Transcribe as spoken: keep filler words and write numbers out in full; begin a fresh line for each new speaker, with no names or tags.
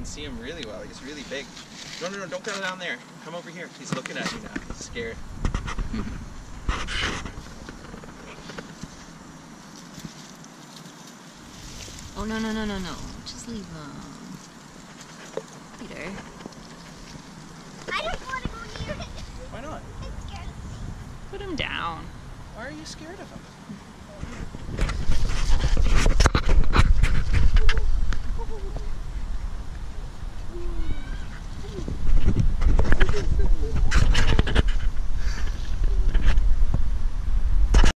see him really well. He's really big. No, no, no, don't go down there. Come over here. He's looking at you now. He's scared.
Oh, no, no, no, no, no. Just leave him. Peter.
I don't want to go near it.
Why not?
I'm scared.
Put him down.
Why are you scared of him?